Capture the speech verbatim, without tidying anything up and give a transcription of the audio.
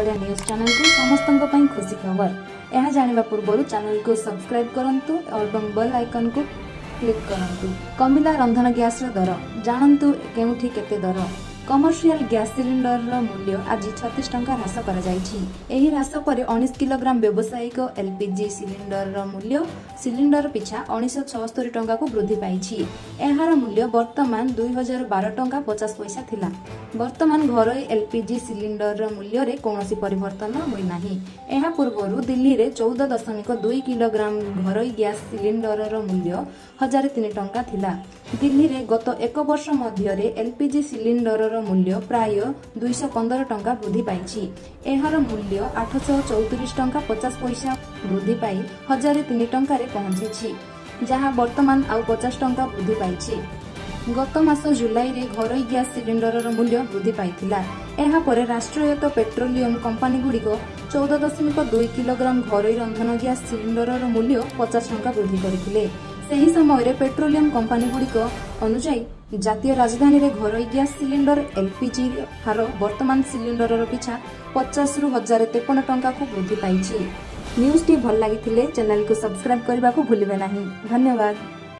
Odia news channel को समस्तों पर खुशी खबर। यह जानिबा पूर्व चैनल को सब्सक्राइब करंतु और बेल आइकन को क्लिक करंतु। कमिला रंधन गैस दर जानतु केउठी केते दर। कमर्शियल गैस सिलिंडर मूल्य आज छत्तीस टंका ह्रास कर ह्रास पर उन्नीस किलोग्राम व्यावसायिक एलपीजी सिलिंडर मूल्य सिलिंडर पिछा उन्नीस छस्तरी टंका को वृद्धि पाई। यार मूल्य वर्तमान दुई हजार बार टंका पचास पैसा थिला। वर्तमान घरोई एलपीजी सिलिंडर मूल्य रे कौनसी परिवर्तन होईना। यह पूर्व दिल्ली रे चौदह दशमिक दुई किलोग्राम घरोई गैस सिलिंडर मूल्य हजार तीन टंका थिला। दिल्ली रे गत एक वर्ष मध्य एलपीजी सिलिंडर मूल्य प्राय दुईश पंदर टंका वृद्धि पाई। यार मूल्य आठश चौतीस टंका पचास पैसा वृद्धि पाई हजार तीन टंका पहुंची, जहां वर्तमान आउ पचास टंका वृद्धि पाई। गत मास जुलाई रे घरोई गैस सिलिंडर मूल्य वृद्धि पाइथिला। एहा परे राष्ट्रीयत पेट्रोलियम कंपनी गुड़िक चौदह दशमिक दुई किलोग्राम घरोई रंधन गैस सिलिंडर मूल्य पचास टंका वृद्धि करथिले। सही समय पेट्रोलियम कंपनी गुड़िक अनुसार जातीय राजधानी रे घरोई गैस सिलिंडर एलपीजी हार वर्तमान सिलिंडर पिछा पचास रु हजार तेपन टंका को वृद्धि पाई। न्यूज टी भल लगी चैनल को सब्सक्राइब करने को भूलिबे नहीं। धन्यवाद।